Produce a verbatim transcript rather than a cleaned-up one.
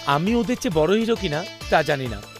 আমি ওদের চেয়ে বড় হিরো কিনা তা জানি না।